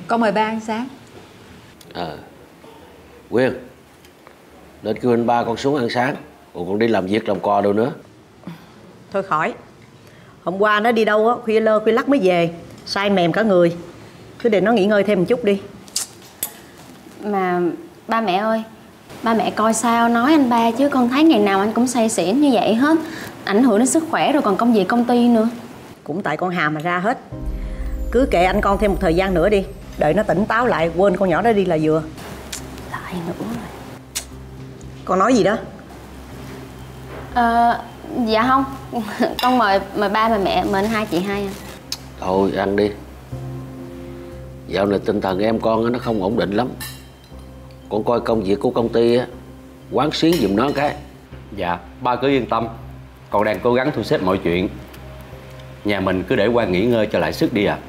Con mời ba ăn sáng. Quyên, lên kêu anh ba con xuống ăn sáng. Còn con đi làm việc làm cò đâu nữa. Thôi khỏi. Hôm qua nó đi đâu á, khuya lơ khuya lắc mới về, say mềm cả người. Cứ để nó nghỉ ngơi thêm một chút đi. Mà ba mẹ ơi, ba mẹ coi sao nói anh ba chứ con thấy ngày nào anh cũng say xỉn như vậy hết. Ảnh hưởng đến sức khỏe rồi còn công việc công ty nữa. Cũng tại con Hà mà ra hết. Cứ kệ anh con thêm một thời gian nữa đi. Đợi nó tỉnh táo lại, quên con nhỏ đó đi là vừa. Lại nữa rồi. Con nói gì đó? Dạ không. Con mời ba mẹ, mời anh hai chị hai anh. Thôi ăn đi. Dạo này tinh thần em con nó không ổn định lắm. Con coi công việc của công ty á, quán xuyến giùm nó cái. Dạ, ba cứ yên tâm. Con đang cố gắng thu xếp mọi chuyện. Nhà mình cứ để Quang nghỉ ngơi cho lại sức đi ạ.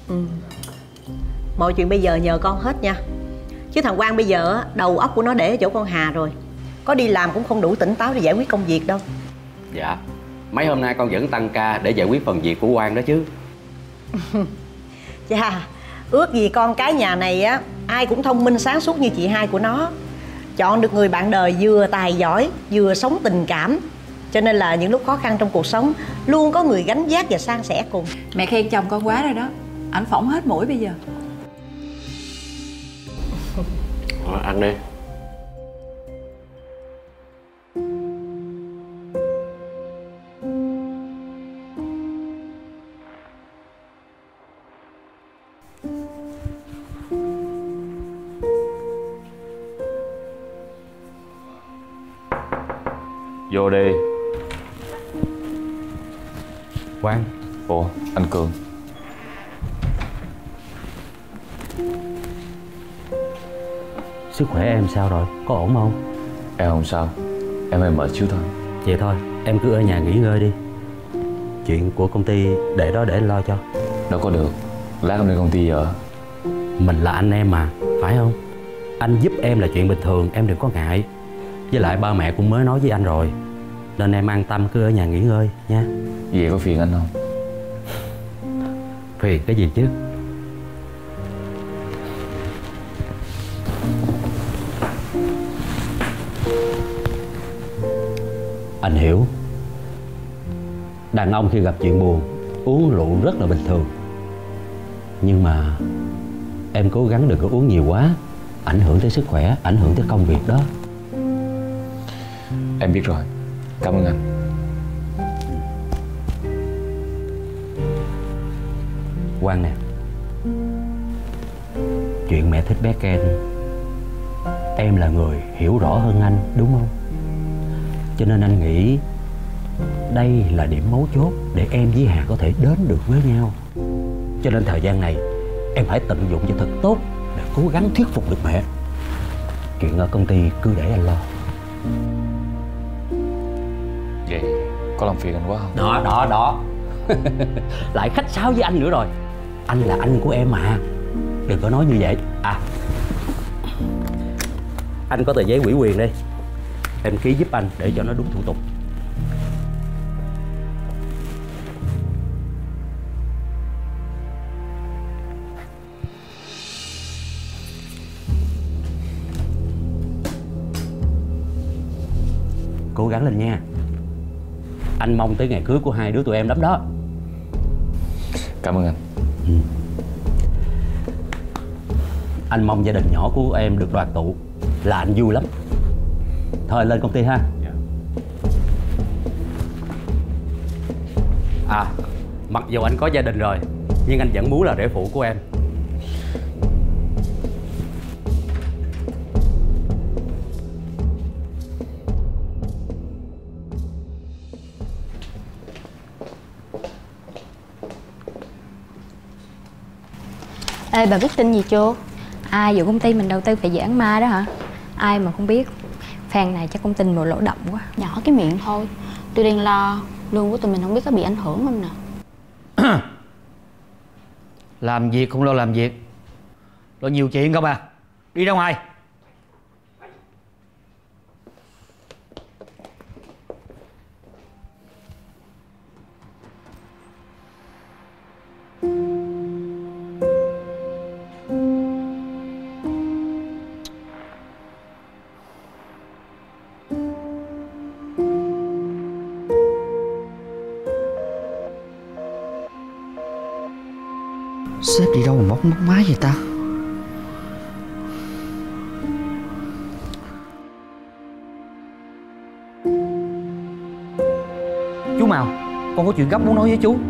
Mọi chuyện bây giờ nhờ con hết nha. Chứ thằng Quang bây giờ đầu óc của nó để ở chỗ con Hà rồi. Có đi làm cũng không đủ tỉnh táo để giải quyết công việc đâu. Dạ, mấy hôm nay con vẫn tăng ca để giải quyết phần việc của Quang đó chứ. Chà, ước gì con cái nhà này á ai cũng thông minh sáng suốt như chị hai của nó. Chọn được người bạn đời vừa tài giỏi vừa sống tình cảm. Cho nên là những lúc khó khăn trong cuộc sống luôn có người gánh vác và san sẻ cùng. Mẹ khen chồng con quá rồi đó. Ảnh phỏng hết mũi bây giờ. Ăn đi. Vô đi. Quang. Ủa, anh Cường. Sức khỏe em sao rồi? Có ổn không? Em không sao. Em hơi mệt xíu thôi. Vậy thôi, em cứ ở nhà nghỉ ngơi đi. Chuyện của công ty để đó để anh lo cho. Đâu có được. Lát em lên công ty giờ. Mình là anh em mà, phải không? Anh giúp em là chuyện bình thường, em đừng có ngại. Với lại ba mẹ cũng mới nói với anh rồi. Nên em an tâm cứ ở nhà nghỉ ngơi nha. Vậy có phiền anh không? Phiền cái gì chứ? Anh hiểu. Đàn ông khi gặp chuyện buồn uống rượu rất là bình thường. Nhưng mà em cố gắng đừng có uống nhiều quá. Ảnh hưởng tới sức khỏe, ảnh hưởng tới công việc đó. Em biết rồi. Cảm ơn anh. Quang nè, chuyện mẹ thích bé Ken, em là người hiểu rõ hơn anh, đúng không? Cho nên anh nghĩ đây là điểm mấu chốt để em với Hà có thể đến được với nhau. Cho nên thời gian này em phải tận dụng cho thật tốt để cố gắng thuyết phục được mẹ. Chuyện ở công ty cứ để anh lo. Vậy có làm phiền anh quá không? Đó Lại khách sáo với anh nữa rồi. Anh là anh của em mà, đừng có nói như vậy. À, anh có tờ giấy ủy quyền đây, em ký giúp anh để cho nó đúng thủ tục. Cố gắng lên nha. Anh mong tới ngày cưới của hai đứa tụi em lắm đó. Cảm ơn anh. Anh mong gia đình nhỏ của em được đoàn tụ là anh vui lắm. Thôi lên công ty ha. À, mặc dù anh có gia đình rồi nhưng anh vẫn muốn là rể phụ của em. Ê, bà biết tin gì chưa? Ai vụ công ty mình đầu tư phải giảng ma đó hả? Ai mà không biết. Phan này chắc cũng tin vào lỗ động quá. Nhỏ cái miệng thôi. Tôi đang lo lương của tụi mình không biết có bị ảnh hưởng không nè. Làm việc không lo làm việc, lo nhiều chuyện không à. Đi ra ngoài. Sếp đi đâu mà móc máy vậy ta? Chú Màu, con có chuyện gấp muốn nói với chú.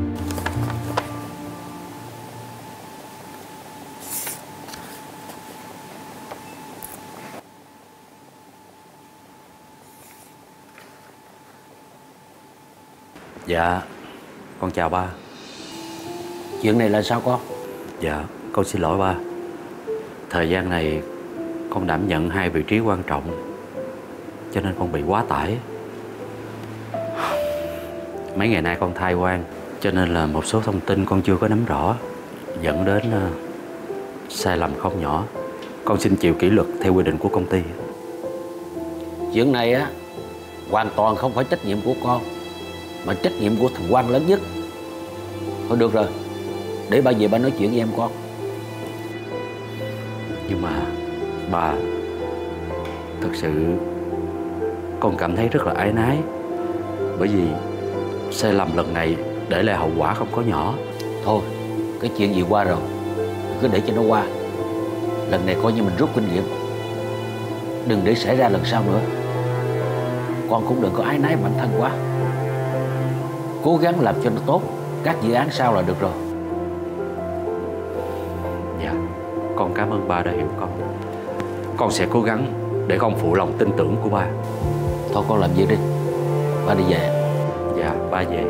Dạ, con chào ba. Chuyện này là sao con? Dạ, con xin lỗi ba. Thời gian này con đảm nhận 2 vị trí quan trọng, cho nên con bị quá tải. Mấy ngày nay con thai quan, cho nên là một số thông tin con chưa có nắm rõ, dẫn đến sai lầm không nhỏ. Con xin chịu kỷ luật theo quy định của công ty. Chuyện này á hoàn toàn không phải trách nhiệm của con, mà trách nhiệm của thằng Quang lớn nhất. Thôi được rồi, để ba về ba nói chuyện với em con. Nhưng mà bà, thật sự con cảm thấy rất là áy náy, bởi vì sai lầm lần này để lại hậu quả không có nhỏ. Thôi, cái chuyện gì qua rồi, cứ để cho nó qua. Lần này coi như mình rút kinh nghiệm, đừng để xảy ra lần sau nữa. Con cũng đừng có áy náy bản thân quá, cố gắng làm cho nó tốt, các dự án sau là được rồi. Dạ, con cảm ơn ba đã hiểu con. Con sẽ cố gắng để không phụ lòng tin tưởng của ba. Thôi con làm việc đi, ba đi về. Dạ, ba về.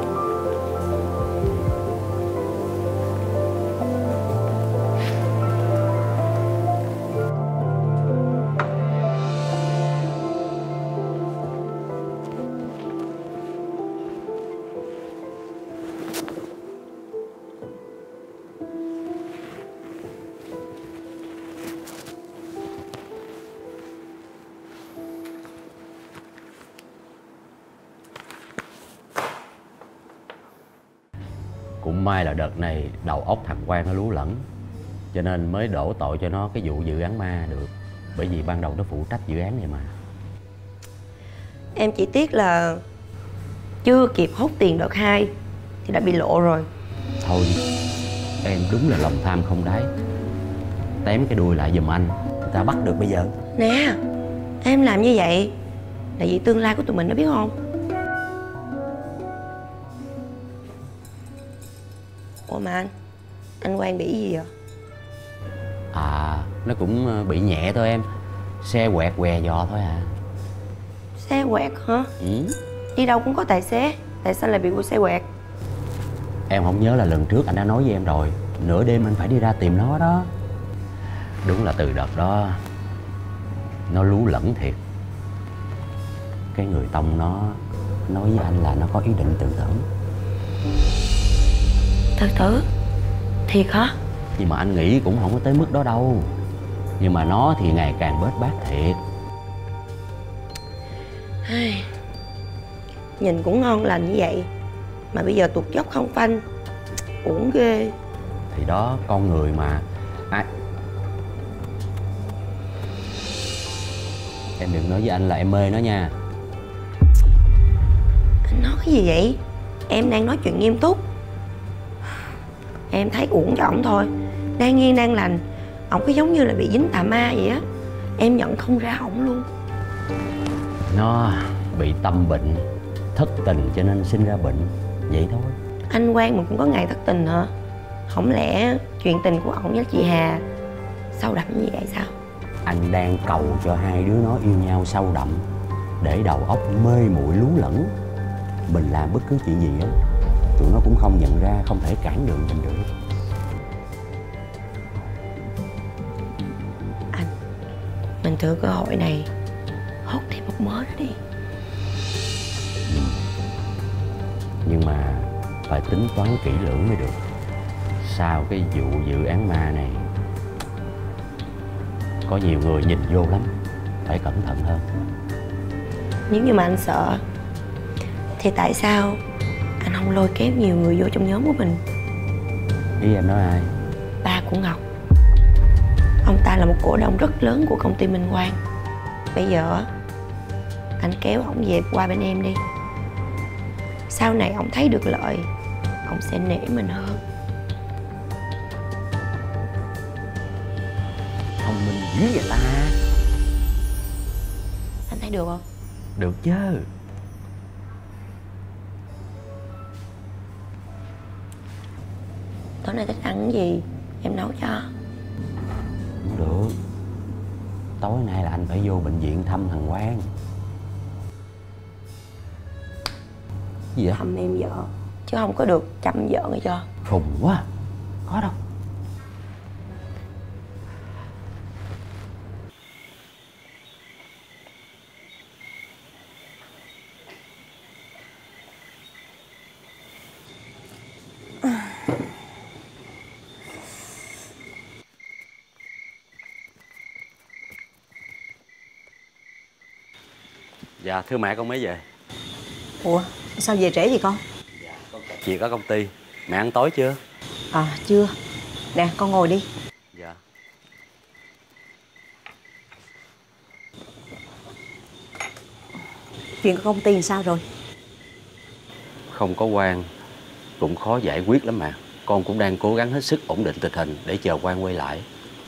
Cũng may là đợt này đầu óc thằng Quang nó lú lẫn, cho nên mới đổ tội cho nó cái vụ dự án ma được. Bởi vì ban đầu nó phụ trách dự án này mà. Em chỉ tiếc là chưa kịp hốt tiền đợt 2 thì đã bị lộ rồi. Thôi, em đúng là lòng tham không đáy. Tém cái đuôi lại giùm anh, người ta bắt được bây giờ. Nè, em làm như vậy là vì tương lai của tụi mình đó biết không? Ủa mà anh Quang bị gì vậy? À, nó cũng bị nhẹ thôi em. Xe quẹt què giò thôi à. Xe quẹt hả? Ừ. Đi đâu cũng có tài xế, tại sao lại bị của xe quẹt? Em không nhớ là lần trước anh đã nói với em rồi, nửa đêm anh phải đi ra tìm nó đó. Đúng là từ đợt đó nó lú lẫn thiệt. Cái người tông nó nói với anh là nó có ý định tự tử. Tự tử? Thiệt hả? Nhưng mà anh nghĩ cũng không có tới mức đó đâu. Nhưng mà nó thì ngày càng bết bát thiệt. Nhìn cũng ngon lành như vậy mà bây giờ tụt dốc không phanh, uổng ghê. Thì đó, con người mà. Em đừng nói với anh là em mê nó nha. Anh nói cái gì vậy? Em đang nói chuyện nghiêm túc. Em thấy uổng cho ổng thôi. Đang yên đang lành, ổng cứ giống như là bị dính tà ma vậy á. Em nhận không ra ổng luôn. Nó bị tâm bệnh, thất tình cho nên sinh ra bệnh, vậy thôi. Anh Quang mà cũng có ngày thất tình hả? Không lẽ chuyện tình của ổng với chị Hà sâu đậm như vậy sao? Anh đang cầu cho hai đứa nó yêu nhau sâu đậm, để đầu óc mê muội lú lẫn. Mình làm bất cứ chuyện gì á, tụi nó cũng không nhận ra, không thể cản đường mình được. Anh, mình thừa cơ hội này hốt thêm một mớ nữa đi. Nhưng mà phải tính toán kỹ lưỡng mới được. Sau cái vụ dự án ma này có nhiều người nhìn vô lắm, phải cẩn thận hơn. Nếu như mà anh sợ thì tại sao anh không lôi kéo nhiều người vô trong nhóm của mình? Ý em nói ai? Ba của Ngọc. Ông ta là một cổ đông rất lớn của công ty Minh Quang. Bây giờ anh kéo ổng về qua bên em đi. Sau này ổng thấy được lợi, ổng sẽ nể mình hơn. mình dữ vậy ta? Anh thấy được không? Được chứ. Tối nay thích ăn cái gì em nấu cho. Không được. Tối nay là anh phải vô bệnh viện thăm thằng Quang. Gì vậy? Thăm em vợ chứ không có được chăm vợ nghe cho. Khùng quá. Có đâu. Dạ thưa mẹ, con mới về. Ủa sao về trễ vậy con? Việc ở công ty. Mẹ ăn tối chưa? Chưa. Nè con ngồi đi. Dạ. Chuyện của công ty sao rồi? Không có Quang cũng khó giải quyết lắm mà. Con cũng đang cố gắng hết sức ổn định tình hình để chờ Quang quay lại.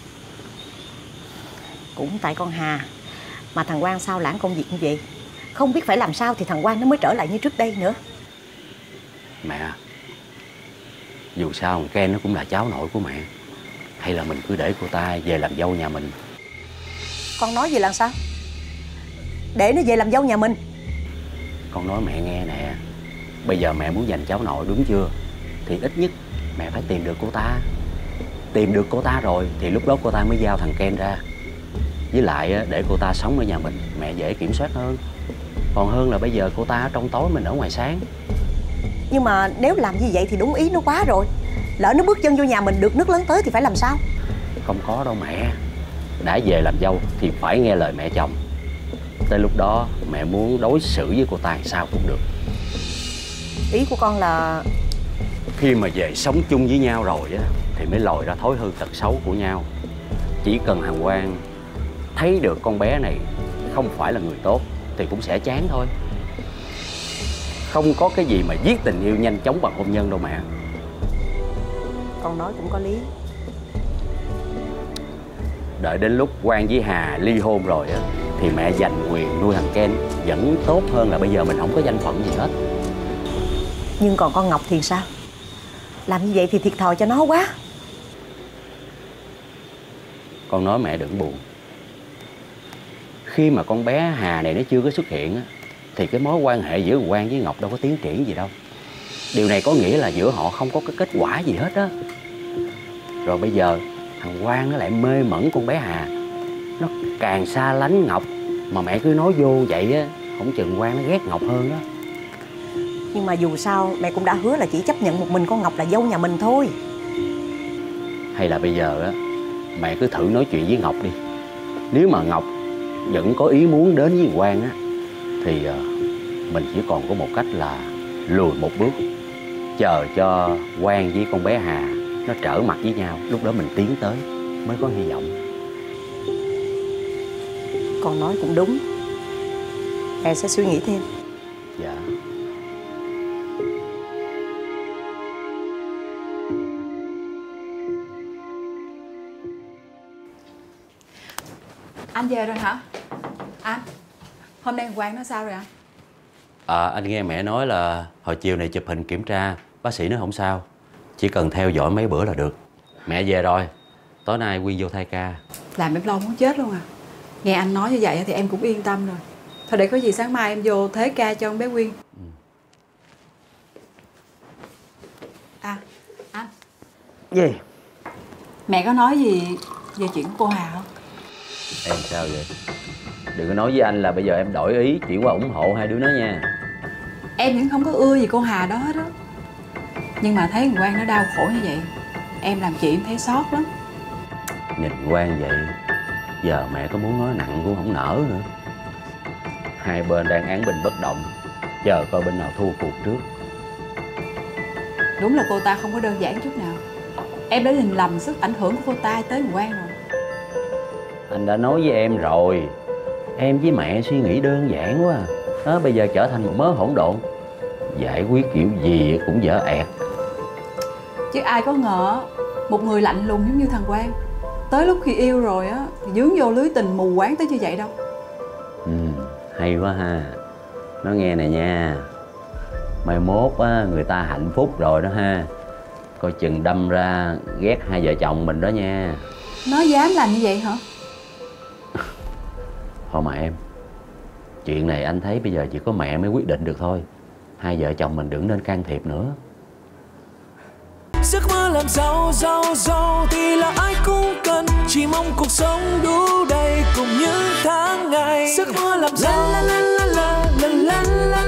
Cũng tại con Hà mà thằng Quang sao lãng công việc như vậy. Không biết phải làm sao thì thằng Quang nó mới trở lại như trước đây nữa. Mẹ, dù sao thằng Ken nó cũng là cháu nội của mẹ. Hay là mình cứ để cô ta về làm dâu nhà mình? Con nói gì là sao? Để nó về làm dâu nhà mình? Con nói mẹ nghe nè. Bây giờ mẹ muốn giành cháu nội đúng chưa? Thì ít nhất mẹ phải tìm được cô ta. Tìm được cô ta rồi thì lúc đó cô ta mới giao thằng Ken ra. Với lại để cô ta sống ở nhà mình, mẹ dễ kiểm soát hơn. Còn hơn là bây giờ cô ta ở trong tối, mình ở ngoài sáng. Nhưng mà nếu làm như vậy thì đúng ý nó quá rồi. Lỡ nó bước chân vô nhà mình được nước lớn tới thì phải làm sao? Không có đâu mẹ. Đã về làm dâu thì phải nghe lời mẹ chồng. Tới lúc đó mẹ muốn đối xử với cô ta sao cũng được. Ý của con là khi mà về sống chung với nhau rồi á thì mới lòi ra thói hư tật xấu của nhau. Chỉ cần thằng Quang thấy được con bé này không phải là người tốt thì cũng sẽ chán thôi. Không có cái gì mà giết tình yêu nhanh chóng bằng hôn nhân đâu mẹ. con nói cũng có lý. Đợi đến lúc Quang với Hà ly hôn rồi á thì mẹ giành quyền nuôi thằng Ken vẫn tốt hơn là bây giờ mình không có danh phận gì hết. Nhưng còn con Ngọc thì sao? Làm như vậy thì thiệt thòi cho nó quá. Con nói mẹ đừng buồn. Khi mà con bé Hà này nó chưa có xuất hiện á thì cái mối quan hệ giữa Quang với Ngọc đâu có tiến triển gì đâu. Điều này có nghĩa là giữa họ không có cái kết quả gì hết á. Rồi bây giờ thằng Quang nó lại mê mẩn con bé Hà, nó càng xa lánh Ngọc. Mà mẹ cứ nói vô vậy á, không chừng Quang nó ghét Ngọc hơn đó. Nhưng mà dù sao mẹ cũng đã hứa là chỉ chấp nhận một mình con Ngọc là dâu nhà mình thôi. Hay là bây giờ á mẹ cứ thử nói chuyện với Ngọc đi. Nếu mà Ngọc vẫn có ý muốn đến với Quang á thì mình chỉ còn có một cách là lùi một bước, chờ cho Quang với con bé Hà nó trở mặt với nhau. Lúc đó mình tiến tới mới có hy vọng. Con nói cũng đúng. Mẹ sẽ suy nghĩ thêm. Dạ. Anh về rồi hả? Anh, hôm nay Quang nó sao rồi anh? Anh nghe mẹ nói là hồi chiều này chụp hình kiểm tra, bác sĩ nói không sao, chỉ cần theo dõi mấy bữa là được. Mẹ về rồi, tối nay Quyên vô thay ca. Làm em lo muốn chết luôn à. Nghe anh nói như vậy thì em cũng yên tâm rồi. Thôi để có gì sáng mai em vô thế ca cho con bé Quyên. À, anh. Gì? Mẹ có nói gì về chuyện của cô Hà không? Em sao vậy? Đừng có nói với anh là bây giờ em đổi ý chuyển qua ủng hộ hai đứa nó nha. Em vẫn không có ưa gì cô Hà đó hết á. Nhưng mà thấy thằng Quang nó đau khổ như vậy, em làm chị em thấy xót lắm. Nhìn Quang vậy, giờ mẹ có muốn nói nặng cũng không nỡ nữa. Hai bên đang án binh bất động, chờ coi bên nào thua cuộc trước. Đúng là cô ta không có đơn giản chút nào. Em đã nhìn lầm sức ảnh hưởng của cô ta tới thằng Quang rồi. Anh đã nói với em rồi, em với mẹ suy nghĩ đơn giản quá. Đó, bây giờ trở thành một mớ hỗn độn, giải quyết kiểu gì cũng dở ẹt. Chứ ai có ngờ một người lạnh lùng giống như thằng Quang tới lúc khi yêu rồi á thì dướng vô lưới tình mù quáng tới như vậy đâu. Hay quá ha. Nó nghe này nha, mai mốt á, người ta hạnh phúc rồi đó ha, coi chừng đâm ra ghét hai vợ chồng mình đó nha. Nó dám làm như vậy hả? Thôi mà em, chuyện này anh thấy bây giờ chỉ có mẹ mới quyết định được thôi. Hai vợ chồng mình đừng nên can thiệp nữa. Giấc mơ làm giàu thì là ai cũng cần, chỉ mong cuộc sống đủ đầy cùng những tháng ngày. Giấc mơ làm giàu la la la la la la la.